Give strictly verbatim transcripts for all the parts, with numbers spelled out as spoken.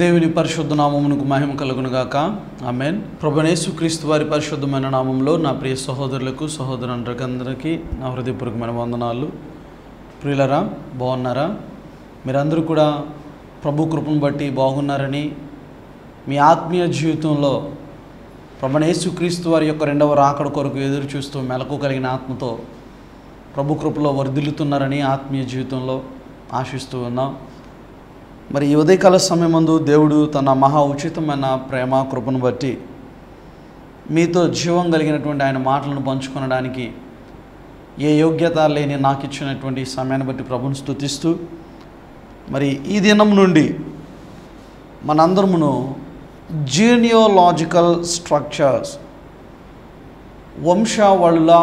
దేవుని పరిశుద్ధ నామమునకు మహిమ కలుగును గాక. ఆమేన్. ప్రభువైన యేసుక్రీస్తు వారి పరిశుద్ధమైన నామంలో నా ప్రియ సహోదరులకు సహోదరులందరికీ నా హృదయపూర్వకమైన వందనాలు. ప్రియులరా, బాగున్నారా? మీరందరూ కూడా ప్రభు కృపను బట్టి బాగున్నారని, మీ ఆత్మీయ జీవితంలో ప్రభువైన యేసుక్రీస్తు వారి యొక్క రెండవ రాకడ కొరకు ఎదురు చూస్తూ మెలకు కలిగిన ఆత్మతో ప్రభు కృపలో వర్ధిల్లుతున్నారని ఆత్మీయ జీవితంలో ఆశిస్తూ ఉన్నాం. మరి ఈ ఉదయకాల సమయమందు దేవుడు తన మహా ఉచితమైన ప్రేమ కృపను బట్టి మీతో జీవం కలిగినటువంటి ఆయన మాటలను పంచుకొనడానికి ఏ యోగ్యత లేని నాకు ఇచ్చినటువంటి సమయాన్ని బట్టి ప్రభుని స్తుతిస్తూ, మరి ఈ దినం నుండి మనందరమును జీనియోలాజికల్ స్ట్రక్చర్స్, వంశావళుల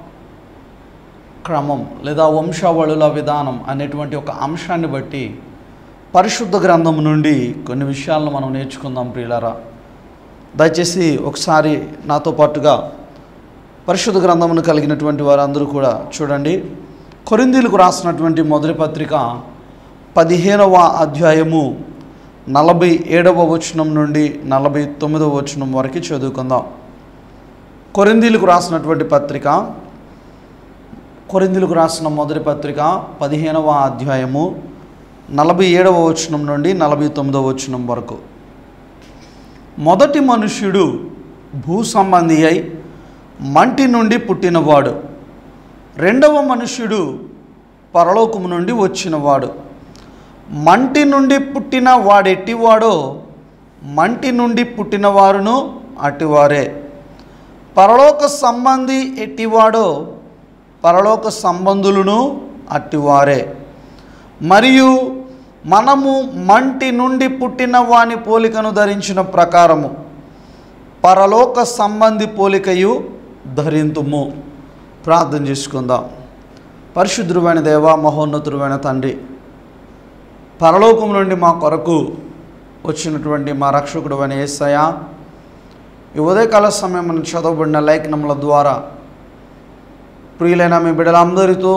క్రమం లేదా వంశావళుల విధానం అనేటువంటి ఒక అంశాన్ని బట్టి పరిశుద్ధ గ్రంథం నుండి కొన్ని విషయాలను మనం నేర్చుకుందాం. ప్రియులారా, దయచేసి ఒకసారి నాతో పాటుగా పరిశుద్ధ గ్రంథమును కలిగినటువంటి వారందరూ కూడా చూడండి. కొరింథీయులకు రాసినటువంటి మొదటి పత్రిక పదిహేనవ అధ్యాయము నలభై ఏడవ వచనం నుండి నలభై తొమ్మిదవ వచనం వరకు చదువుకుందాం. కొరింథీయులకు రాసినటువంటి పత్రిక కొరింథీయులకు రాసిన మొదటి పత్రిక పదిహేనవ అధ్యాయము నలభై ఏడవ వచనం నుండి నలభై తొమ్మిదవ వచనం వరకు. మొదటి మనుష్యుడు భూ సంబంధి అయి మంటి నుండి పుట్టినవాడు, రెండవ మనుష్యుడు పరలోకము నుండి వచ్చినవాడు. మంటి నుండి పుట్టిన వాడెట్టివాడో మంటి నుండి పుట్టిన వారును అట్టివారే. పరలోక సంబంధి ఎట్టివాడో పరలోక సంబంధులను అట్టివారే. మరియు మనము మంటి నుండి పుట్టిన వాని పోలికను ధరించిన ప్రకారము పరలోక సంబంధి పోలికయు ధరింతుము. ప్రార్థన చేసుకుందాం. పరిశుద్ధుడైన దేవా, మహోన్నతుడైన తండ్రి, పరలోకం నుండి మా కొరకు వచ్చినటువంటి మా రక్షకుడు అయిన యేసయ్య, ఈ ఉదయకాల సమయం మనం చదవబడిన లేఖనముల ద్వారా ప్రియులైన మీ బిడ్డలందరితో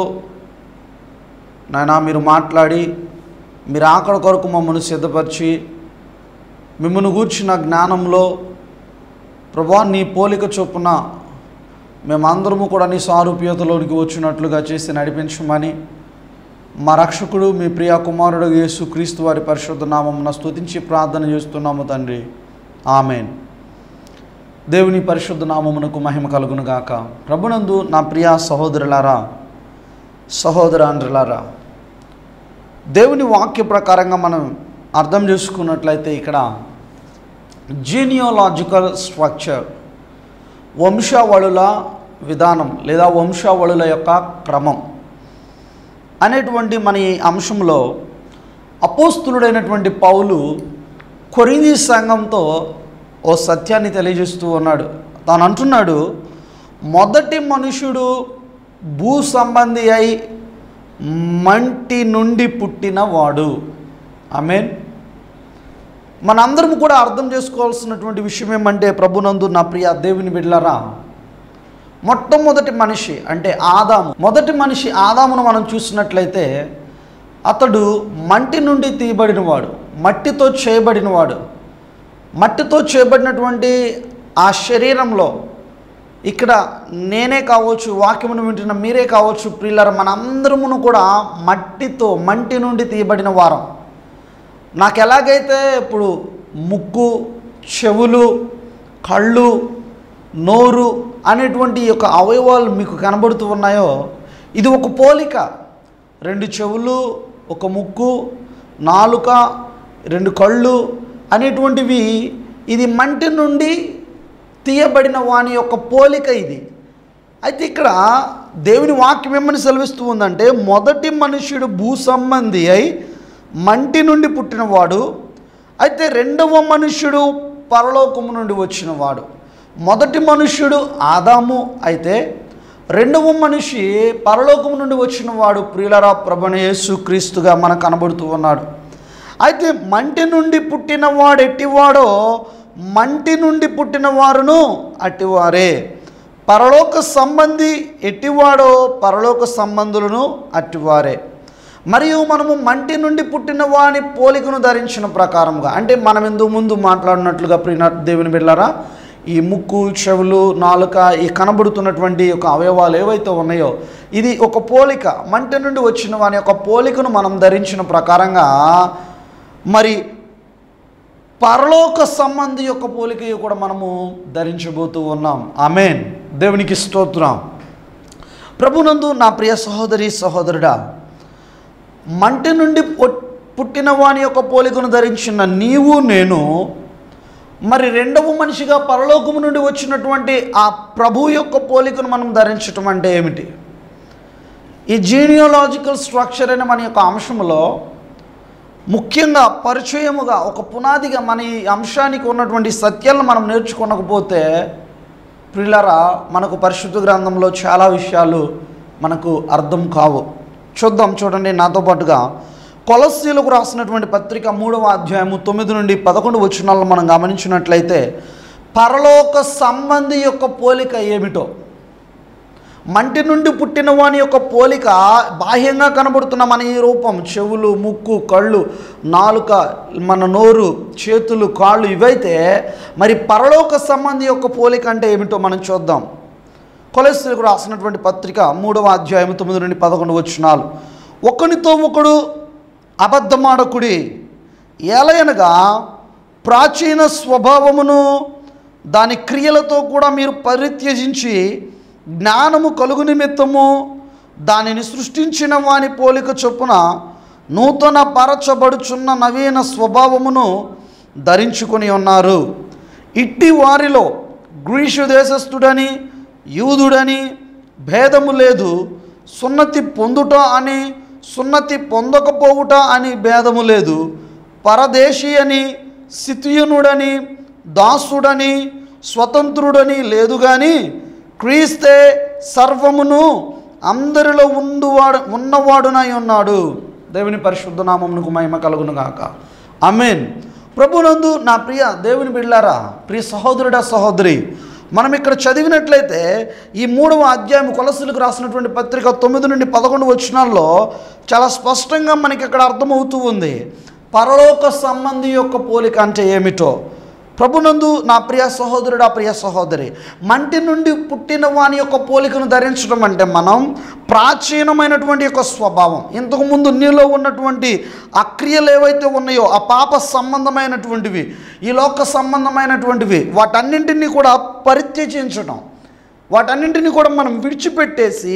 నాయనా మీరు మాట్లాడి, మీరు ఆకడ కొరకు మమ్మల్ని సిద్ధపరిచి, మిమ్మల్ని గూర్చిన జ్ఞానంలో ప్రభువా నీ పోలిక చొప్పున మేమందరము కూడా నీ సారూప్యతలోనికి వచ్చినట్లుగా చేసి నడిపించమని మా రక్షకుడు మీ ప్రియ కుమారుడు యేసుక్రీస్తు వారి పరిశుద్ధ నామమున స్తుతించి ప్రార్థన చేస్తున్నాము తండ్రి. ఆమేన్. దేవుని పరిశుద్ధ నామమునకు మహిమ కలుగును గాక. ప్రభునందు నా ప్రియ సహోదరులారా, సహోదరాండ్రులారా, దేవుని వాక్య ప్రకారంగా మనం అర్థం చేసుకున్నట్లయితే ఇక్కడ జీనియోలాజికల్ స్ట్రక్చర్, వంశావళుల విధానం లేదా వంశావళుల యొక్క క్రమం అనేటువంటి మన ఈ అంశంలో అపోస్తులుడైనటువంటి పౌలు కొరింథీ సంఘంతో ఓ సత్యాన్ని తెలియజేస్తూ ఉన్నాడు. తాను అంటున్నాడు, మొదటి మనుషుడు భూ సంబంధి అయి మంటి నుండి పుట్టిన వాడు. ఆమేన్. మనందరం కూడా అర్థం చేసుకోవాల్సినటువంటి విషయం ఏమంటే, ప్రభునందు నా ప్రియ దేవుని బిడ్డలారా, మొట్టమొదటి మనిషి అంటే ఆదాము, మొదటి మనిషి ఆదామును మనం చూసినట్లయితే అతడు మంటి నుండి తీయబడినవాడు, మట్టితో చేయబడినవాడు. మట్టితో చేయబడినటువంటి ఆ శరీరంలో ఇక్కడ నేనే కావచ్చు, వాక్యమును వింటున్న మీరే కావచ్చు, ప్రియులారా, మనందరమును కూడా మట్టితో మంటి నుండి తీయబడిన వారం. నాకు ఎలాగైతే ఇప్పుడు ముక్కు, చెవులు, కళ్ళు, నోరు అనేటువంటి యొక్క అవయవాలు మీకు కనబడుతూ ఉన్నాయో, ఇది ఒక పోలిక. రెండు చెవులు, ఒక ముక్కు, నాలుక, రెండు కళ్ళు అనేటువంటివి ఇది మంటి నుండి తీయబడిన వాని యొక్క పోలిక ఇది. అయితే ఇక్కడ దేవుని వాక్యం ఏమని సెలవిస్తూ ఉందంటే, మొదటి మనుష్యుడు భూ సంబంధి అయి మంటి నుండి పుట్టినవాడు, అయితే రెండవ మనుష్యుడు పరలోకము నుండి వచ్చినవాడు. మొదటి మనుష్యుడు ఆదాము అయితే రెండవ మనిషి పరలోకము నుండి వచ్చినవాడు ప్రియులరా ప్రభువైన యేసుక్రీస్తుగా మనకు కనబడుతూ ఉన్నాడు. అయితే మంటి నుండి పుట్టినవాడు ఎట్టివాడో మంటి నుండి పుట్టిన వారును అట్టివారే. పరలోక సంబంధి ఎట్టివాడో పరలోక సంబంధులను అట్టివారే. మరియు మనము మంటి నుండి పుట్టిన వాని పోలికను ధరించిన ప్రకారముగా, అంటే మనం ఇందుకు ముందు మాట్లాడినట్లుగా ప్రియ దేవుని బిడ్డలారా, ఈ ముక్కు, చెవులు, నాలుక, ఈ కనబడుతున్నటువంటి ఒక అవయవాలు ఏవైతే ఉన్నాయో ఇది ఒక పోలిక. మంటి నుండి వచ్చిన వాని యొక్క పోలికను మనం ధరించిన ప్రకారంగా మరి పరలోక సంబంధి యొక్క పోలిక కూడా మనము ధరించబోతూ ఉన్నాం. ఆమేన్. దేవునికి స్తోత్రం. ప్రభునందు నా ప్రియ సహోదరి సహోదరుడా, మంటి నుండి పుట్టిన వాని యొక్క పోలికను ధరించిన నీవు నేను మరి రెండవ మనిషిగా పరలోకము నుండి వచ్చినటువంటి ఆ ప్రభు యొక్క పోలికను మనం ధరించటం అంటే ఏమిటి? ఈ జీనియోలాజికల్ స్ట్రక్చర్ అనే మన యొక్క అంశంలో ముఖ్యంగా పరిచయముగా ఒక పునాదిగా మన ఈ అంశానికి ఉన్నటువంటి సత్యాలను మనం నేర్చుకోనకపోతే ప్రియులారా, మనకు పరిశుద్ధ గ్రంథంలో చాలా విషయాలు మనకు అర్థం కావు. చూద్దాం, చూడండి నాతో పాటుగా కొలస్సీలకు రాసినటువంటి పత్రిక మూడవ అధ్యాయము తొమ్మిది నుండి పదకొండు వచనాలను మనం గమనించినట్లయితే పరలోక సంబంధి యొక్క పోలిక ఏమిటో, మంటి నుండి పుట్టిన వాని యొక్క పోలిక బాహ్యంగా కనబడుతున్న మన ఈ రూపం, చెవులు, ముక్కు, కళ్ళు, నాలుక, మన నోరు, చేతులు, కాళ్ళు ఇవైతే మరి పరలోక సంబంధి యొక్క పోలిక అంటే ఏమిటో మనం చూద్దాం. కొలస్సీలకు రాసినటువంటి పత్రిక మూడవ అధ్యాయం తొమ్మిది నుండి పదకొండు వచనాలు. ఒకనితో ఒకడు అబద్ధమాడకుడి, ఏలయనగా ప్రాచీన స్వభావమును దాని క్రియలతో కూడా మీరు పరిత్యజించి జ్ఞానము కలుగు నిమిత్తము దానిని సృష్టించిన వాని పోలిక చొప్పున నూతన పరచబడుచున్న నవీన స్వభావమును ధరించుకొని ఉన్నారు. ఇట్టి వారిలో గ్రీసు దేశస్థుడని యూదుడని భేదము లేదు, సున్నతి పొందుట అని సున్నతి పొందకపోవుట అని భేదము లేదు, పరదేశీ అని సితియనుడని దాసుడని స్వతంత్రుడని లేదు, కానీ క్రీస్తే సర్వమును అందరిలో ఉండువాడు ఉన్నవాడునై ఉన్నాడు. దేవుని పరిశుద్ధ నామమునకు మహిమ కలుగును గాక. ఆమేన్. ప్రభునందు నా ప్రియ దేవుని బిడ్డలారా, ప్రియ సహోదరుడా సహోదరి, మనం ఇక్కడ చదివినట్లయితే ఈ మూడవ అధ్యాయం కొలస్సీలకు రాసినటువంటి పత్రిక తొమ్మిది నుండి పదకొండు వచనాల్లో చాలా స్పష్టంగా మనకి ఇక్కడ అర్థమవుతూ ఉంది పరలోక సంబంధి యొక్క పోలిక అంటే ఏమిటో. ప్రభునందు నా ప్రియ సహోదరుడా ప్రియ సహోదరి, మంటి నుండి పుట్టిన వాని యొక్క పోలికను ధరించడం అంటే మనం ప్రాచీనమైనటువంటి యొక్క స్వభావం, ఇంతకుముందు నీలో ఉన్నటువంటి ఆ క్రియలు ఏవైతే ఉన్నాయో ఆ పాప సంబంధమైనటువంటివి, ఈ లోక సంబంధమైనటువంటివి, వాటన్నింటినీ కూడా పరిత్యజించడం, వాటన్నింటినీ కూడా మనం విడిచిపెట్టేసి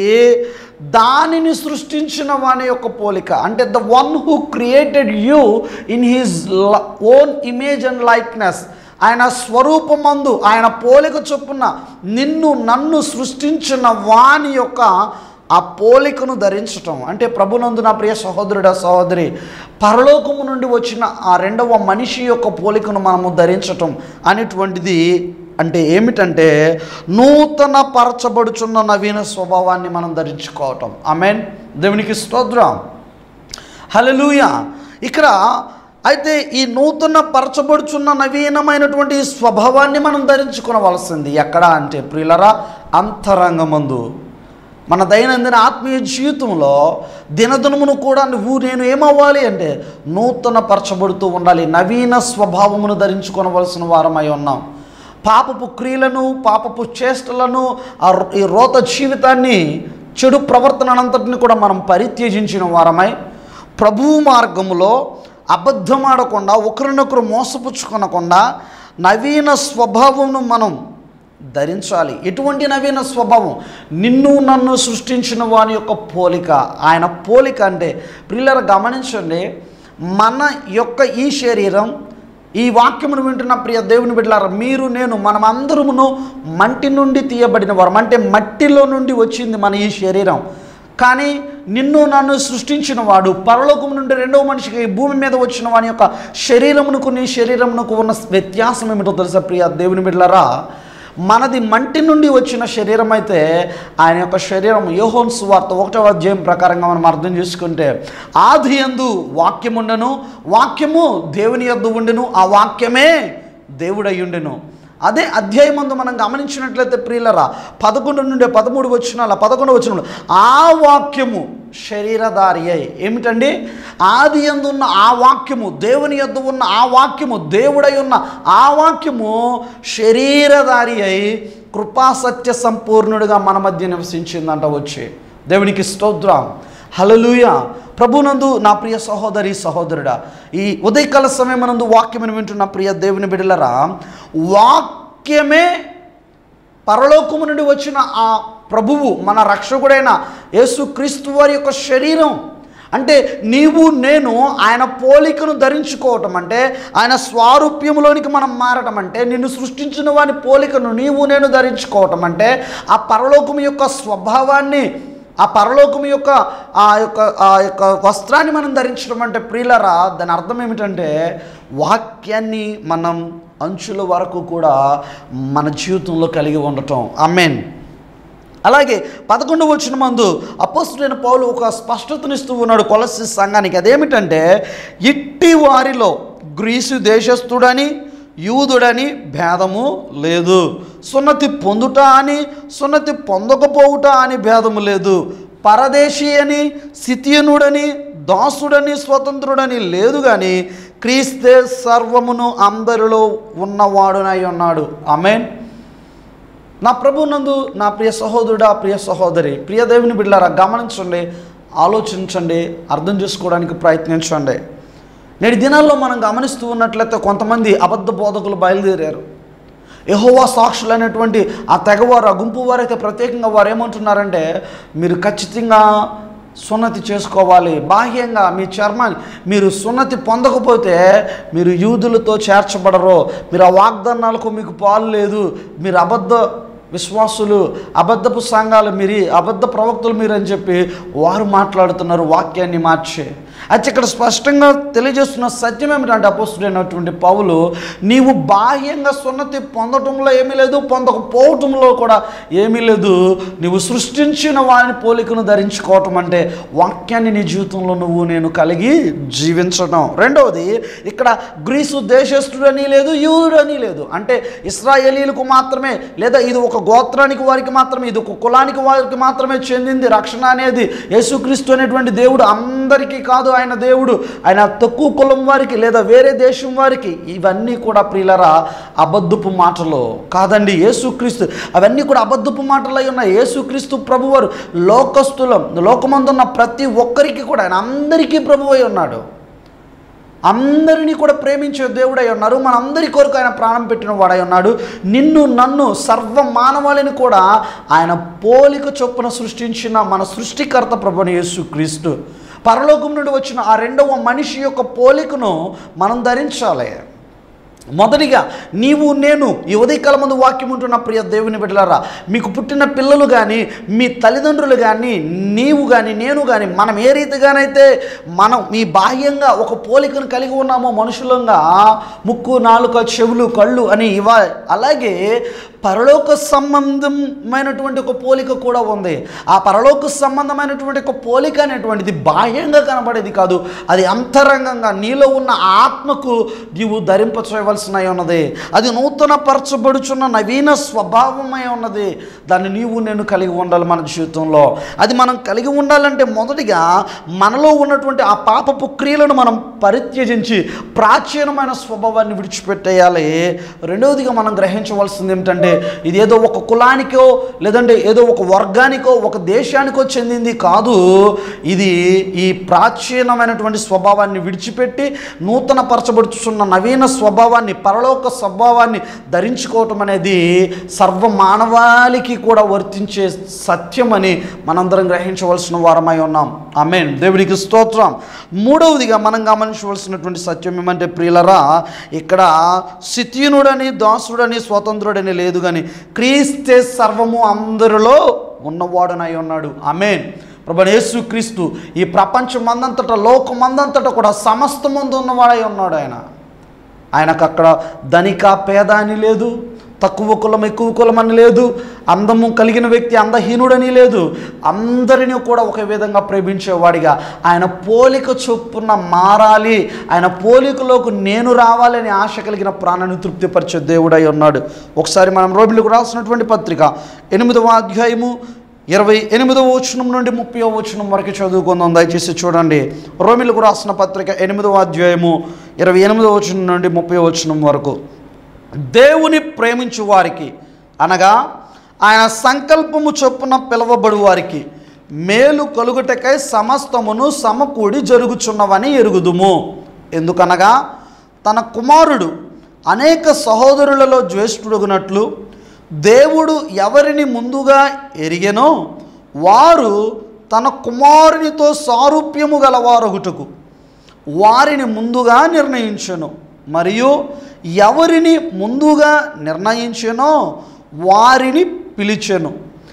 దానిని సృష్టించిన వాని యొక్క పోలిక అంటే the one who created you in his own image and likeness, ఆయన స్వరూపమందు ఆయన పోలిక చొప్పున నిన్ను నన్ను సృష్టించిన వాని యొక్క ఆ పోలికను ధరించటం అంటే ప్రభునందు నా ప్రియ సహోదరుడా సహోదరి, పరలోకము నుండి వచ్చిన ఆ రెండవ మనిషి యొక్క పోలికను మనము ధరించటం అనేటువంటిది అంటే ఏమిటంటే నూతన పరచబడుచున్న నవీన స్వభావాన్ని మనం ధరించుకోవటం. ఆమేన్. దేవునికి స్తోత్రం. హల్లెలూయా. ఇక్కడ అయితే ఈ నూతన పరచబడుచున్న నవీనమైనటువంటి స్వభావాన్ని మనం ధరించుకోవలసింది ఎక్కడ అంటే ప్రియులరా, అంతరంగమందు మన దైనందిన ఆత్మీయ జీవితంలో దినదినమును కూడా నువ్వు నేను ఏమవ్వాలి అంటే నూతన పరచబడుతూ ఉండాలి, నవీన స్వభావమును ధరించుకోవలసిన వారమై ఉన్నాం. పాపపు క్రియలను పాపపు చేష్టలను ఈ రోత జీవితాన్ని చెడు ప్రవర్తనంతటిని కూడా మనం పరిత్యజించిన వారమై ప్రభువు మార్గములో అబద్ధమాడకుండా ఒకరినొకరు మోసపుచ్చుకొనకుండా నవీన స్వభావమును మనం ధరించాలి. ఎటువంటి నవీన స్వభావం? నిన్ను నన్ను సృష్టించిన వాని యొక్క పోలిక. ఆయన పోలిక అంటే ప్రియులారా గమనించండి, మన యొక్క ఈ శరీరం, ఈ వాక్యమును వింటున్న ప్రియ దేవుని బిడ్డలారా, మీరు నేను మనమందరమును మంటి నుండి తీయబడిన వారం, అంటే మట్టిలో నుండి వచ్చింది మన ఈ శరీరం. కానీ నిన్ను నన్ను సృష్టించిన వాడు పరలోకం నుండి రెండవ మనిషికి భూమి మీద వచ్చిన వాని యొక్క శరీరమునకు నీ శరీరమునకు ఉన్న వ్యత్యాసం ఏమిటో తెలుసా ప్రియ దేవుని బిడ్డలారా? మనది మంటి నుండి వచ్చిన శరీరం అయితే ఆయన యొక్క శరీరం యోహాను సువార్త ఒకటవ అధ్యాయం ప్రకారంగా మనం అర్థం చేసుకుంటే ఆది యందు వాక్యం ఉండెను, వాక్యము దేవుని యొద్ద ఉండెను, ఆ వాక్యమే దేవుడై ఉండెను. అదే అధ్యాయమందు మనం గమనించినట్లయితే ప్రియులరా పదకొండు నుండి పదమూడు వచనాల పదకొండు వచనంలో ఆ వాక్యము శరీరధారి అయి, ఏమిటండి? ఆది యందు ఉన్న ఆ వాక్యము, దేవుని యొద్ద ఉన్న ఆ వాక్యము, దేవుడై ఉన్న ఆ వాక్యము శరీరధారి అయి కృపాసత్య సంపూర్ణుడిగా మన మధ్య నివసించిందంట. వచ్చి దేవునికి స్తోత్రం, హల్లెలూయా. ప్రభునందు నా ప్రియ సహోదరి సహోదరుడా, ఈ ఉదయకాల సమయమునందు వాక్యమును వింటున్న ప్రియ దేవుని బిడ్డలరా, వాక్యమే పరలోకము నుండి వచ్చిన ఆ ప్రభువు, మన రక్షకుడైన యేసుక్రీస్తు వారి యొక్క శరీరం. అంటే నీవు నేను ఆయన పోలికను ధరించుకోవటం అంటే, ఆయన స్వారూప్యములోనికి మనం మారటం అంటే, నిన్ను సృష్టించిన వాని పోలికను నీవు నేను ధరించుకోవటం అంటే, ఆ పరలోకము యొక్క స్వభావాన్ని, ఆ పరలోకము యొక్క ఆ యొక్క ఆ యొక్క వస్త్రాన్ని మనం ధరించడం అంటే ప్రియులరా, దాని అర్థం ఏమిటంటే వాక్యాన్ని మనం అంచుల వరకు కూడా మన జీవితంలో కలిగి ఉండటం. ఆమేన్. అలాగే పదకొండు వచ్చిన మందు అపోస్తలుడైన పౌలు ఒక స్పష్టతనిస్తూ ఉన్నాడు కొలస్సీ సంఘానికి. అదేమిటంటే, ఇట్టి వారిలో గ్రీసు దేశస్థుడని యూదుడని భేదము లేదు, సున్నతి పొందుట అని సున్నతి పొందకపోవుట అని భేదము లేదు, పరదేశీ అని సిథియనుడని దాసుడని స్వతంత్రుడని లేదు, కానీ క్రీస్తే సర్వమును అందరిలో ఉన్నవాడునై ఉన్నాడు. ఆమేన్. నా ప్రభునందు నా ప్రియ సహోదరుడా, ప్రియ సహోదరి, ప్రియ దేవుని బిడ్డలారా, గమనించండి, ఆలోచించండి, అర్థం చేసుకోవడానికి ప్రయత్నించండి. నేటి దినాల్లో మనం గమనిస్తూ ఉన్నట్లయితే కొంతమంది అబద్ధ బోధకులు బయలుదేరారు. యెహోవా సాక్షులు అనేటువంటి ఆ తెగవారు, ఆ గుంపు వారైతే ప్రత్యేకంగా వారు ఏమంటున్నారంటే, మీరు ఖచ్చితంగా సున్నతి చేసుకోవాలి, బాహ్యంగా మీ చర్మాన్ని మీరు సున్నతి పొందకపోతే మీరు యూదులతో చేర్చబడరు, మీరు ఆ వాగ్దానాలకు మీకు పాలు లేదు, మీరు అబద్ధ విశ్వాసులు, అబద్ధపు సంఘాలు మీరు, అబద్ధ ప్రవక్తలు మీరు అని చెప్పి వారు మాట్లాడుతున్నారు వాక్యాన్ని మార్చి. అయితే ఇక్కడ స్పష్టంగా తెలియజేస్తున్న సత్యం ఏమిటంటే, అపోస్తలుడైనటువంటి పౌలు, నీవు బాహ్యంగా సున్నతి పొందటంలో ఏమీ లేదు, పొందకపోవటంలో కూడా ఏమీ లేదు, నీవు సృష్టించిన వారిని పోలికను ధరించుకోవటం అంటే వాక్యాన్ని నీ జీవితంలో నువ్వు నేను కలిగి జీవించడం. రెండవది, ఇక్కడ గ్రీసు దేశస్థుడని లేదు, యూదుడని లేదు, అంటే ఇశ్రాయేలీలకు మాత్రమే, లేదా ఇది ఒక గోత్రానికి వారికి మాత్రమే, ఇది ఒక కులానికి వారికి మాత్రమే చెందింది రక్షణ అనేది. యేసుక్రీస్తు అనేటువంటి దేవుడు అందరికీ కాదు, ఆయన దేవుడు ఆయన తక్కువ కులం వారికి లేదా వేరే దేశం వారికి. ఇవన్నీ కూడా ప్రియులరా అబద్ధపు మాటలు కాదండి. యేసుక్రీస్తు అవన్నీ కూడా అబద్ధపు మాటలై ఉన్నాయి. యేసుక్రీస్తు ప్రభువారు లోకస్తులం, లోకమందున్న ప్రతి ఒక్కరికి కూడా ఆయన అందరికీ ప్రభువై ఉన్నాడు, అందరినీ కూడా ప్రేమించే దేవుడై ఉన్నారు, మన అందరి కొరకు ఆయన ప్రాణం పెట్టిన వాడై ఉన్నాడు. నిన్ను నన్ను సర్వ మానవాళిని కూడా ఆయన పోలిక చొప్పున సృష్టించిన మన సృష్టికర్త ప్రభువైన యేసుక్రీస్తు, పరలోకం నుండి వచ్చిన ఆ రెండవ మనిషి యొక్క పోలికను మనం ధరించాలి. మొదటిగా నీవు నేను ఈ ఉదయకాలం ముందు వాక్యం ఉంటున్న ప్రియ దేవుని బిడ్డలారా, మీకు పుట్టిన పిల్లలు కానీ, మీ తల్లిదండ్రులు కానీ, నీవు కానీ, నేను కానీ, మనం ఏ రీతిగానైతే మనం ఈ బాహ్యంగా ఒక పోలికను కలిగి ఉన్నామో మనుషులంగా, ముక్కు, నాలుక, చెవులు, కళ్ళు అని ఇవ, అలాగే పరలోక సంబంధమైనటువంటి ఒక పోలిక కూడా ఉంది. ఆ పరలోక సంబంధమైనటువంటి ఒక పోలిక అనేటువంటిది బాహ్యంగా కనబడేది కాదు, అది అంతరంగంగా నీలో ఉన్న ఆత్మకు నీవు ధరింపచేయవలసిన ఉన్నది. అది నూతన పరచబడుచున్న నవీన స్వభావమై ఉన్నది. దాన్ని నీవు నేను కలిగి ఉండాలి మన జీవితంలో. అది మనం కలిగి ఉండాలంటే మొదటిగా మనలో ఉన్నటువంటి ఆ పాపపు క్రియలను మనం పరిత్యజించి ప్రాచీనమైన స్వభావాన్ని విడిచిపెట్టేయాలి. రెండవదిగా మనం గ్రహించవలసింది ఏమిటంటే, ఇది ఏదో ఒక కులానికో లేదంటే ఏదో ఒక వర్గానికో ఒక దేశానికో చెందింది కాదు. ఇది ఈ ప్రాచీనమైనటువంటి స్వభావాన్ని విడిచిపెట్టి నూతన పరచబడుతున్న నవీన స్వభావాన్ని, పరలోక స్వభావాన్ని ధరించుకోవటం అనేది సర్వ మానవాళికి కూడా వర్తించే సత్యమని మనందరం గ్రహించవలసిన వారమై ఉన్నాం. ఆమేన్. దేవునికి స్తోత్రం. మూడవదిగా మనం గమనించవలసినటువంటి సత్యం ఏమంటే ప్రియులరా, ఇక్కడ సిథియనుడని దాసుడని స్వతంత్రుడని లేదు, కానీ క్రీస్తే సర్వము అందరిలో ఉన్నవాడునై ఉన్నాడు. ఆమేన్. ప్రభువైన యేసుక్రీస్తు ఈ ప్రపంచమందంతటా, లోకమందంతటా కూడా సమస్తమందు ఉన్నవాడై ఉన్నాడు. ఆయన ఆయనకు అక్కడ ధనిక పేద అని లేదు, తక్కువ కులం ఎక్కువ కులం అని లేదు, అందము కలిగిన వ్యక్తి అందహీనుడని లేదు. అందరినీ కూడా ఒకే విధంగా ప్రేమించేవాడిగా ఆయన పోలిక చొప్పున మారాలి, ఆయన పోలికలోకి నేను రావాలని ఆశ కలిగిన ప్రాణాన్ని తృప్తిపరిచే దేవుడై ఉన్నాడు. ఒకసారి మనం రోమిలకు రాసినటువంటి పత్రిక ఎనిమిదవ అధ్యాయము ఇరవై ఎనిమిదవ వచనం నుండి ముప్పై వచనం వరకు చదువుకుందాం. దయచేసి చూడండి. రోమిలకు రాసిన పత్రిక ఎనిమిదవ అధ్యాయము ఇరవై ఎనిమిదవ వచనం నుండి ముప్పై వచనం వరకు. దేవుని ప్రేమించు వారికి అనగా ఆయన సంకల్పము చొప్పున పిలువబడు వారికి మేలు కలుగుటకై సమస్తమును సమకూడి జరుగుచున్నవని ఎరుగుదుము. ఎందుకనగా తన కుమారుడు అనేక సహోదరులలో జ్యేష్ఠుడుగునట్లు దేవుడు ఎవరిని ముందుగా ఎరిగెనో వారు తన కుమారునితో సారూప్యము గలవారొగుటకు వారిని ముందుగా నిర్ణయించెను. మరియు ఎవరిని ముందుగా నిర్ణయించెనో వారిని పిలిచెను.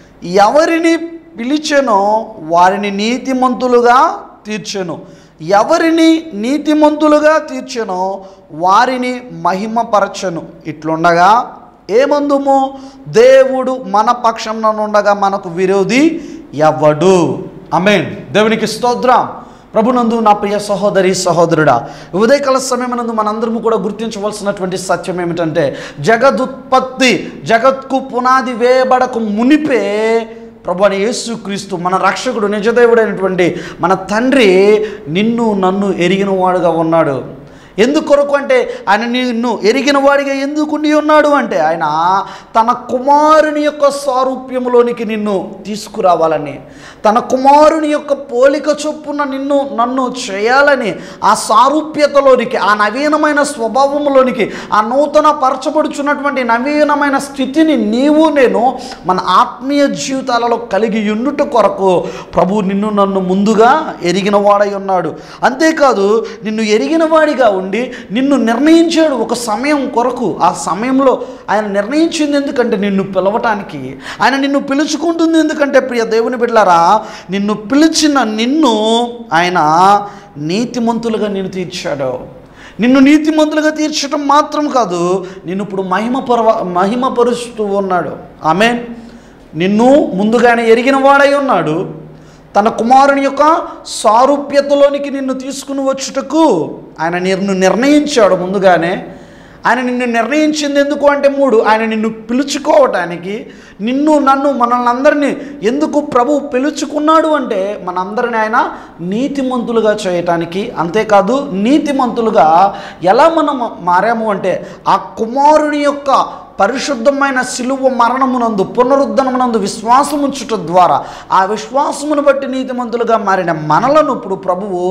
ఎవరిని పిలిచెనో వారిని నీతిమంతులుగా తీర్చెను. ఎవరిని నీతిమంతులుగా తీర్చెనో వారిని మహిమపరచెను. ఇట్లుండగా ఏమందుము, దేవుడు మన పక్షంలోనుండగా మనకు విరోధి ఎవడు? ఆమేన్. దేవునికి స్తోత్రం. ప్రభునందు నా ప్రియ సహోదరి సహోదరుడా, ఉదయకాల సమయమునందు మనందరము కూడా గుర్తించవలసినటువంటి సత్యం ఏమిటంటే, జగదుత్పత్తి జగత్కు పునాది వేయబడకు మునిపే ప్రభు అని యేసుక్రీస్తు మన రక్షకుడు నిజదేవుడైనటువంటి మన తండ్రి నిన్ను నన్ను ఎరిగిన వాడుగా ఉన్నాడు. ఎందుకొరకు అంటే ఆయన నిన్ను ఎరిగిన వాడిగా ఎందుకు నీ ఉన్నాడు అంటే, ఆయన తన కుమారుని యొక్క స్వరూప్యములోనికి నిన్ను తీసుకురావాలని, తన కుమారుని యొక్క పోలిక చొప్పున నిన్ను నన్ను చేయాలని, ఆ సారూప్యతలోనికి, ఆ నవీనమైన స్వభావంలోనికి, ఆ నూతన పరచబడుచున్నటువంటి నవీనమైన స్థితిని నీవు నేను మన ఆత్మీయ జీవితాలలో కలిగి ఉండుట కొరకు ప్రభు నిన్ను నన్ను ముందుగా ఎరిగిన వాడై ఉన్నాడు. అంతేకాదు నిన్ను ఎరిగిన వాడిగా ఉండి నిన్ను నిర్ణయించాడు ఒక సమయం కొరకు. ఆ సమయంలో ఆయన నిర్ణయించింది ఎందుకంటే నిన్ను పిలవటానికి, ఆయన నిన్ను పిలుచుకుంటుంది ఎందుకంటే ప్రియ దేవుని బిడ్డలారా, నిన్ను పిలిచిన నిన్ను ఆయన నీతిమంతులుగా నిన్ను తీర్చాడు. నిన్ను నీతిమంతులుగా తీర్చడం మాత్రం కాదు, నిన్ను ఇప్పుడు మహిమ పర్వ మహిమపరుస్తూ ఉన్నాడు. ఆమేన్. నిన్ను ముందుగానే ఎరిగిన వాడై ఉన్నాడు. తన కుమారుని యొక్క సారూప్యతలోనికి నిన్ను తీసుకుని వచ్చుటకు ఆయన నిన్ను నిర్ణయించాడు ముందుగానే. ఆయన నిన్ను నిర్ణయించింది ఎందుకు అంటే మూడు, ఆయన నిన్ను పిలుచుకోవటానికి, నిన్ను నన్ను మనల్ని అందరినీ ఎందుకు ప్రభు పిలుచుకున్నాడు అంటే మనందరిని ఆయన నీతిమంతులుగా చేయటానికి. అంతేకాదు నీతిమంతులుగా ఎలా మనం మారాము అంటే ఆ కుమారుని యొక్క పరిశుద్ధమైన సిలువ మరణమునందు పునరుద్ధనమునందు విశ్వాసం ఉంచుట ద్వారా ఆ విశ్వాసమును బట్టి నీతిమంతులుగా మారిన మనలను ఇప్పుడు ప్రభువు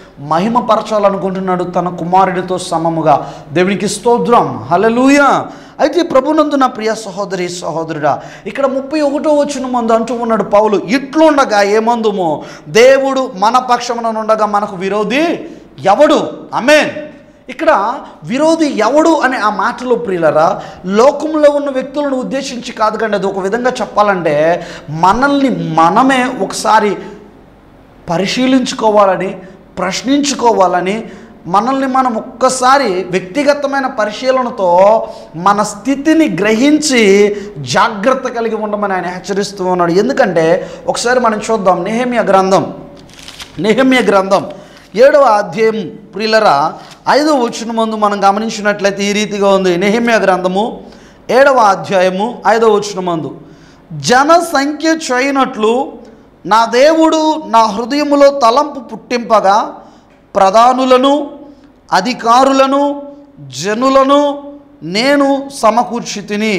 మహిమపరచాలనుకుంటున్నాడు తన కుమారుడితో సమముగా. దేవునికి స్తోత్రం. హల్లెలూయా. అయితే ప్రభునందు నా ప్రియ సహోదరి సహోదరుడా, ఇక్కడ ముప్పై ఒకటో వచనం మందు అంటూ ఉన్నాడు పౌలు, ఇట్లుండగా ఏమందుమో దేవుడు మన పక్షముననుండగా మనకు విరోధి ఎవడు? ఆమేన్. ఇక్కడ విరోధి ఎవడు అనే ఆ మాటలో ప్రియులరా, లోకంలో ఉన్న వ్యక్తులను ఉద్దేశించి కాదు కండి. అది ఒక విధంగా చెప్పాలంటే మనల్ని మనమే ఒకసారి పరిశీలించుకోవాలని, ప్రశ్నించుకోవాలని, మనల్ని మనం ఒక్కసారి వ్యక్తిగతమైన పరిశీలనతో మన స్థితిని గ్రహించి జాగ్రత్త కలిగి ఉండమని ఆయన హెచ్చరిస్తూ ఉన్నాడు. ఎందుకంటే ఒకసారి మనం చూద్దాం నెహెమ్యా గ్రంథం నెహెమ్యా గ్రంథం ఏడవ అధ్యాయం ప్రియులరా ఐదవ వచనం ముందు మనం గమనించినట్లయితే ఈ రీతిగా ఉంది. నెహెమ్యా గ్రంథము ఏడవ అధ్యాయము ఐదవ వచనం ముందు, జన సంఖ్య చేయనట్లు నా దేవుడు నా హృదయములో తలంపు పుట్టింపగా ప్రధానులను అధికారులను జనులను నేను సమకూర్చి తిని,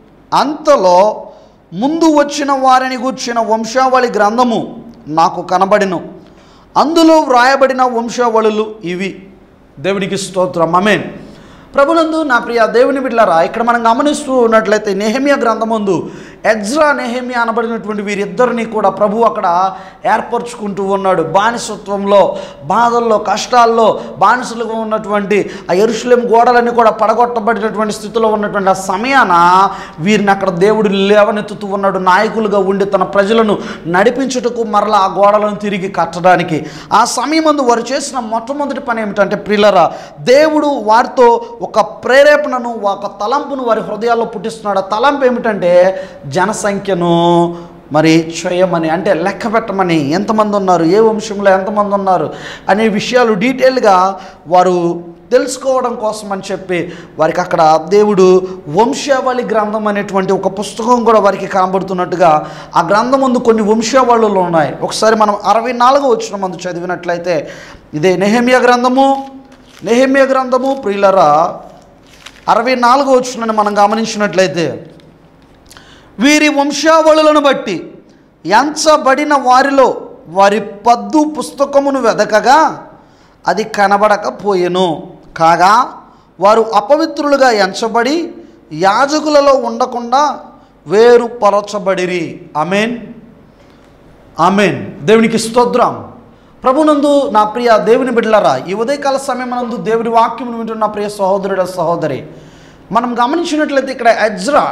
అంతలో ముందు వచ్చిన వారిని గూర్చిన వంశావళి గ్రంథము నాకు కనబడిను. అందులో వ్రాయబడిన వంశావళులు ఇవి. దేవునికి స్తోత్రం. ఆమేన్. ప్రభునందు నా ప్రియ దేవుని బిడ్డలారా, ఇక్కడ మనం గమనిస్తూ ఉన్నట్లయితే నెహెమ్యా గ్రంథమందు ఎజ్రా నెహెమ్యా అనబడినటువంటి వీరిద్దరిని కూడా ప్రభు అక్కడ ఏర్పరచుకుంటూ ఉన్నాడు. బానిసత్వంలో, బాధల్లో, కష్టాల్లో బానిసలుగా ఉన్నటువంటి ఆ యెరూషలేము గోడలన్నీ కూడా పడగొట్టబడినటువంటి స్థితిలో ఉన్నటువంటి ఆ సమయాన వీరిని అక్కడ దేవుడు లేవనెత్తుతూ ఉన్నాడు. నాయకులుగా ఉండి తన ప్రజలను నడిపించుటకు మరలా ఆ గోడలను తిరిగి కట్టడానికి. ఆ సమయమందు వారు చేసిన మొట్టమొదటి పని ఏమిటంటే ప్రియులరా, దేవుడు వారితో ఒక ప్రేరేపణను, ఒక తలంపును వారి హృదయాల్లో పుట్టిస్తున్నాడు. ఆ తలంపు ఏమిటంటే జనసంఖ్యను మరి చేయమని, అంటే లెక్క పెట్టమని, ఎంతమంది ఉన్నారు, ఏ వంశంలో ఎంతమంది ఉన్నారు అనే విషయాలు డీటెయిల్గా వారు తెలుసుకోవడం కోసం అని చెప్పి వారికి అక్కడ దేవుడు వంశావళి గ్రంథం అనేటువంటి ఒక పుస్తకం కూడా వారికి కనబడుతున్నట్టుగా ఆ గ్రంథం ముందు కొన్ని వంశావళులు ఉన్నాయి. ఒకసారి మనం అరవై నాలుగో వచనం ముందు చదివినట్లయితే, ఇదే నెహెమ్యా గ్రంథము నెహెమ్యా గ్రంథము ప్రియులరా అరవై నాలుగో వచనాన్ని మనం గమనించినట్లయితే, వీరి వంశావళులను బట్టి ఎంచబడిన వారిలో వారి పద్దు పుస్తకమును వెదకగా అది కనబడకపోయెను. కాగా వారు అపవిత్రులుగా ఎంచబడి యాజకులలో ఉండకుండా వేరుపరచబడిరి. ఆమేన్, ఆమేన్. దేవునికి స్తోత్రం. ప్రభునందు నా ప్రియ దేవుని బిడ్డలారా, ఈ ఉదయకాల సమయమునందు దేవుని వాక్యమును వింటున్న ప్రియ సహోదరుడ సహోదరి, మనం గమనించినట్లయితే ఇక్కడ ఎజ్రా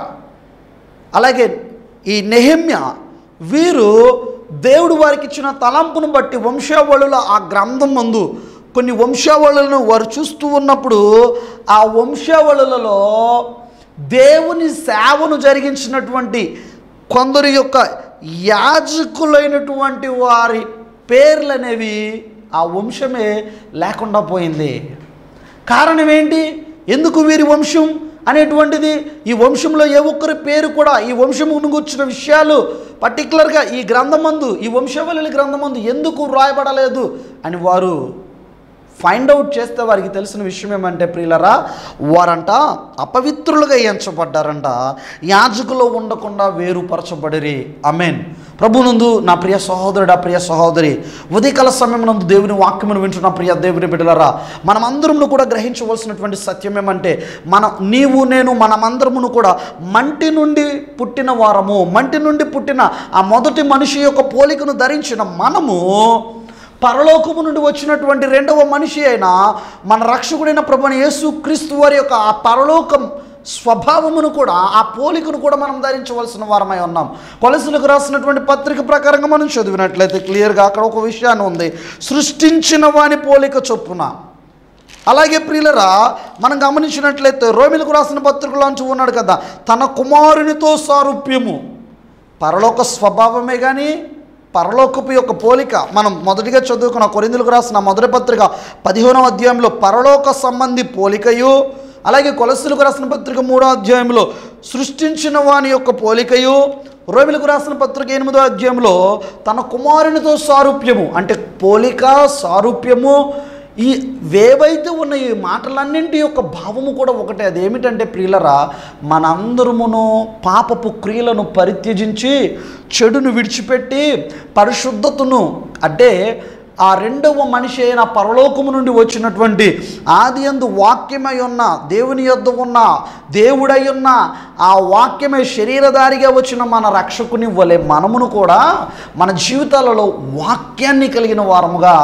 అలాగే ఈ నెహెమ్యా వీరు దేవుడు వారికి ఇచ్చిన తలంపును బట్టి వంశావళుల ఆ గ్రంథం ముందు కొన్ని వంశావళులను వారు చూస్తూ ఉన్నప్పుడు ఆ వంశావళులలో దేవుని సేవను జరిగించినటువంటి కొందరు యొక్క యాజకులైనటువంటి వారి పేర్లు అనేవి ఆ వంశమే లేకుండా పోయింది. కారణం ఏంటి? ఎందుకు వీరి వంశం అనేటువంటిది, ఈ వంశంలో ఏ ఒక్కరి పేరు కూడా, ఈ వంశమును గుర్చిన విషయాలు పర్టికులర్గా ఈ గ్రంథమందు, ఈ వంశావళి గ్రంథమందు ఎందుకు వ్రాయబడలేదు అని వారు ఫైండ్ అవుట్ చేస్తే వారికి తెలిసిన విషయం ఏమంటే ప్రియులరా, వారంట అపవిత్రులుగా ఎంచబడ్డారంట, యాజకులో ఉండకుండా వేరుపరచబడిరి. ఆమేన్. ప్రభునందు నా ప్రియ సహోదరుడా ప్రియ సహోదరి, ఉదయకాల సమయమునందు దేవుని వాక్యమును వింటున్న ప్రియ దేవుని బిడ్డలారా, మనమందరమును కూడా గ్రహించవలసినటువంటి సత్యం ఏమంటే, మన నీవు నేను మనమందరమును కూడా మంటి నుండి పుట్టిన వారము. మంటి నుండి పుట్టిన ఆ మొదటి మనిషి యొక్క పోలికను ధరించిన మనము పరలోకము నుండి వచ్చినటువంటి రెండవ మనిషి అయిన మన రక్షకుడైన ప్రభువైన యేసు క్రీస్తు వారి యొక్క ఆ పరలోకం స్వభావమును కూడా, ఆ పోలికను కూడా మనం ధరించవలసిన వారమై ఉన్నాం. కొలసీలకు రాసినటువంటి పత్రిక ప్రకారంగా మనం చదివినట్లయితే క్లియర్గా అక్కడ ఒక విషయాన్ని ఉంది, సృష్టించిన వాని పోలిక చొప్పున. అలాగే ప్రియులరా, మనం గమనించినట్లయితే రోమిలకు రాసిన పత్రికలోంచి ఉన్నాడు కదా, తన కుమారునితో సారూప్యము. పరలోక స్వభావమే కానీ పరలోకపు యొక్క పోలిక మనం మొదటిగా చదువుకున్న కొరింథీయులకు రాసిన మొదటి పత్రిక పదిహేనవ అధ్యాయంలో పరలోక సంబంధి పోలికయు, అలాగే కొలస్సీలకు రాసిన పత్రిక మూడో అధ్యాయంలో సృష్టించిన వాని యొక్క పోలికయు, రోమిలకు రాసిన పత్రిక ఎనిమిదో అధ్యాయంలో తన కుమారునితో సారూప్యము, అంటే పోలిక సారూప్యము, ఈ వేవైతే ఉన్న ఈ మాటలన్నింటి యొక్క భావము కూడా ఒకటే. అదేమిటంటే ప్రియులరా, మనందరమును పాపపు క్రియలను పరిత్యజించి చెడును విడిచిపెట్టి పరిశుద్ధతను, అంటే ఆ రెండవ మనిషి అయిన పరలోకము నుండి వచ్చినటువంటి ఆది యందు వాక్యమై ఉన్న దేవుని యొద్ద ఉన్న దేవుడై ఉన్న ఆ వాక్యమే శరీరధారిగా వచ్చిన మన రక్షకుని వలె మనమును కూడా మన జీవితాలలో వాక్యాన్ని కలిగిన వారముగా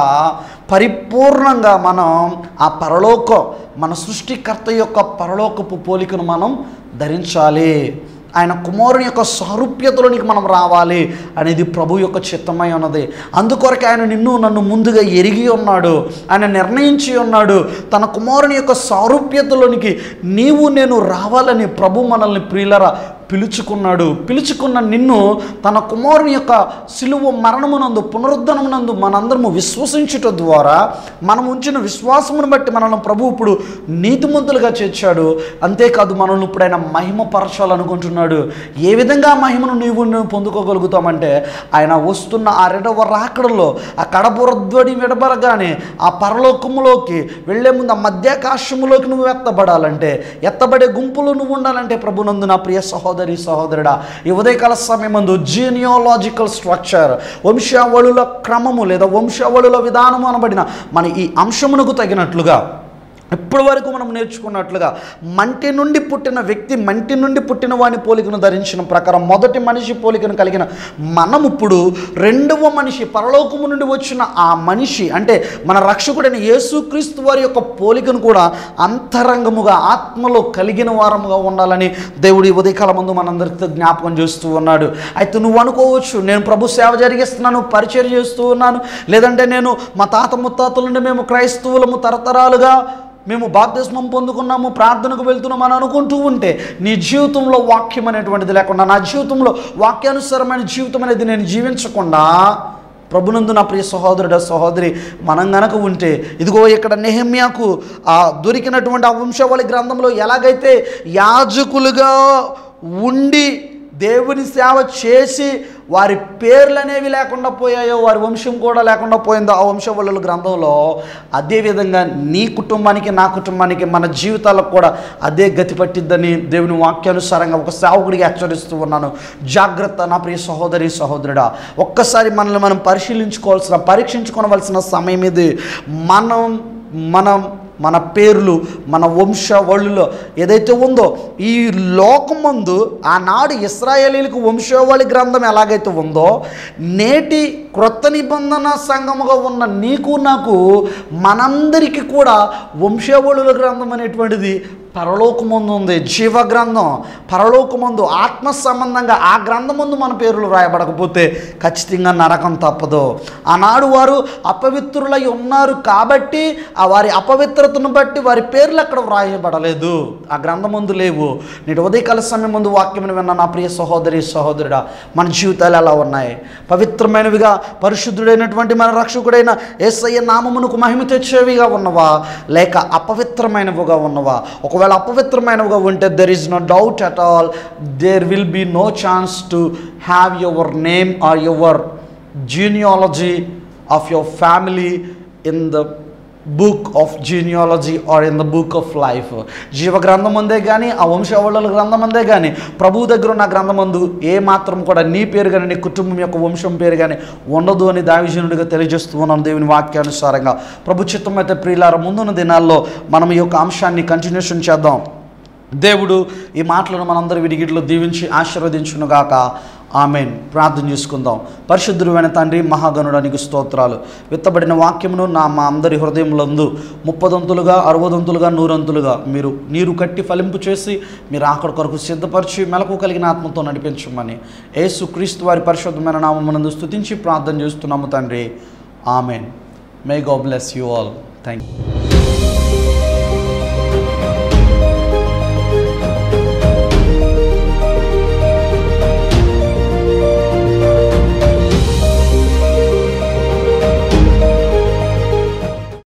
పరిపూర్ణంగా మనం ఆ పరలోకం, మన సృష్టికర్త యొక్క పరలోకపు పోలికను మనం ధరించాలి. ఆయన కుమారుని యొక్క సారూప్యతలోనికి మనం రావాలి అనేది ప్రభు యొక్క చిత్తమై ఉన్నది. అందుకొరకు ఆయన నిన్ను నన్ను ముందుగా ఎరిగి ఉన్నాడు, ఆయన నిర్ణయించి ఉన్నాడు. తన కుమారుని యొక్క సారూప్యతలోనికి నీవు నేను రావాలని ప్రభు మనల్ని ప్రియులరా పిలుచుకున్నాడు. పిలుచుకున్న నిన్ను తన కుమారుని యొక్క సిలువ మరణమునందు పునరుద్ధనమునందు మనందరము విశ్వసించుట ద్వారా మనం ఉంచిన విశ్వాసమును బట్టి మనల్ని ప్రభు ఇప్పుడు నీతిమంతులుగా చేర్చాడు. అంతేకాదు మనల్ని ఇప్పుడు ఆయన మహిమపరచాలనుకుంటున్నాడు. ఏ విధంగా మహిమను నీవు నువ్వు పొందుకోగలుగుతామంటే, ఆయన వస్తున్న ఆ రెండవ రాకడలో ఆ కడబురధ్వని విడబరగానే ఆ పరలోకములోకి వెళ్లే ముందు ఆ మధ్యాకాశములోకి నువ్వు ఎత్తబడాలంటే, ఎత్తబడే గుంపులో నువ్వు ఉండాలంటే ప్రభునందు నా ప్రియ సహోదరు సహోదరుడా, ఈ ఉదయకాల సమయమందు జీనియాలజికల్ స్ట్రక్చర్, వంశావళుల క్రమము లేదా వంశావళుల విధానము అనబడిన మన ఈ అంశమునకు తగినట్లుగా ఇప్పటి వరకు మనం నేర్చుకున్నట్లుగా మంటి నుండి పుట్టిన వ్యక్తి మంటి నుండి పుట్టిన వాని పోలికను ధరించిన ప్రకారం మొదటి మనిషి పోలికను కలిగిన మనం ఇప్పుడు రెండవ మనిషి పరలోకము నుండి వచ్చిన ఆ మనిషి అంటే మన రక్షకుడైన యేసుక్రీస్తు వారి యొక్క పోలికను కూడా అంతరంగముగా ఆత్మలో కలిగిన వారముగా ఉండాలని దేవుడి ఉదయకాల ముందు మనందరితో జ్ఞాపకం చేస్తూ ఉన్నాడు. అయితే నువ్వు అనుకోవచ్చు, నేను ప్రభు సేవ జరిగిస్తున్నాను, పరిచయం చేస్తూ ఉన్నాను, లేదంటే నేను మా తాత ముత్తాతల నుండి మేము క్రైస్తవులము తరతరాలుగా మేము బాప్తిస్మం పొందుకున్నాము, ప్రార్థనకు వెళ్తున్నాము అని అనుకుంటూ ఉంటే నీ జీవితంలో వాక్యం అనేటువంటిది లేకుండా, నా జీవితంలో వాక్యానుసారమైన జీవితం అనేది నేను జీవించకుండా, ప్రభునందు నా ప్రియ సహోదరుడ సహోదరి మనం గనక ఉంటే, ఇదిగో ఇక్కడ నెహెమ్యాకు ఆ దొరికినటువంటి ఆ వంశావళి గ్రంథంలో ఎలాగైతే యాజకులుగా ఉండి దేవుని సేవ చేసి వారి పేర్లు అనేవి లేకుండా పోయాయో, వారి వంశం కూడా లేకుండా పోయిందో ఆ వంశవళుల గ్రంథంలో, అదేవిధంగా నీ కుటుంబానికి నా కుటుంబానికి మన జీవితాలకు కూడా అదే గతి పట్టిద్దని దేవుని వాక్యానుసారంగా ఒక సేవకుడిగా హెచ్చరిస్తూ ఉన్నాను. జాగ్రత్త నా ప్రియ సహోదరి సహోదరుడా, ఒక్కసారి మనల్ని మనం పరిశీలించుకోవాల్సిన, పరీక్షించుకోవలసిన సమయం ఇది. మనం మనం మన పేర్లు, మన వంశావళిలో ఏదైతే ఉందో, ఈ లోకమందు ఆనాడు ఇశ్రాయేలీలకు వంశావళి గ్రంథం ఎలాగైతే ఉందో, నేటి క్రొత్త నిబంధన సంఘముగా ఉన్న నీకు నాకు మనందరికీ కూడా వంశావళుల గ్రంథం అనేటువంటిది పరలోకమందు ఉంది. జీవ గ్రంథం పరలోకమందు ఆత్మ సంబంధంగా ఆ గ్రంథమందు మన పేర్లు రాయబడకపోతే ఖచ్చితంగా నరకం తప్పదు. ఆనాడు వారు అపవిత్రులై ఉన్నారు కాబట్టి ఆ వారి అపవిత్రతను బట్టి వారి పేర్లు అక్కడ వ్రాయబడలేదు, ఆ గ్రంథమందు లేవు. నేటి ఉదయకాల సమయం ముందు వాక్యమును విన్న నా ప్రియ సహోదరి సహోదరుడా, మన జీవితాలు ఎలా ఉన్నాయి? పవిత్రమైనవిగా, పరిశుద్ధుడైనటువంటి మన రక్షకుడైన యేసయ్య నామమునకు మహిమ తెచ్చేవిగా ఉన్నవా, లేక అపవిత్రమైనవిగా ఉన్నవా? ఒకవేళ అపవిత్రమైనవిగా ఉంటే there is no doubt at all, there will be no chance to have your name or your genealogy of your family in the book of genealogy or in the book of life. జీవ గ్రంథం అందే కానీ, ఆ వంశావళుల గ్రంథం అందే కానీ, ప్రభువు దగ్గర ఉన్న గ్రంథమందు ఏ మాత్రం కూడా నీ పేరు కానీ, నీ కుటుంబం యొక్క వంశం పేరు కానీ ఉండదు అని దావిజనుడిగా తెలియజేస్తూ ఉన్నాను దేవుని వాక్యానుసారంగా. ప్రభు చిత్తం అయితే ప్రియులార, ముందున్న దినాల్లో మనం ఈ యొక్క అంశాన్ని కంటిన్యూషన్ చేద్దాం. దేవుడు ఈ మాటలను మనందరి విడిగిట్లో దీవించి ఆశీర్వదించునుగాక. ఆమెన్. ప్రార్థన చేసుకుందాం. పరిశుద్ధుడైన తండ్రి, మహాగణుడానికి స్తోత్రాలు. విత్తబడిన వాక్యమును నా మా అందరి హృదయములందు ముప్పదంతులుగా, అరవదంతులుగా, నూరంతులుగా మీరు నీరు కట్టి ఫలింపు చేసి మీరు ఆఖరి కొరకు సిద్ధపరిచి మెలకు కలిగిన ఆత్మతో నడిపించమని యేసు క్రీస్తు వారి పరిశుద్ధమైన నామమునందు స్తుతించి ప్రార్థన చేస్తున్నాము తండ్రి. Amen. May God bless you all. Thank you.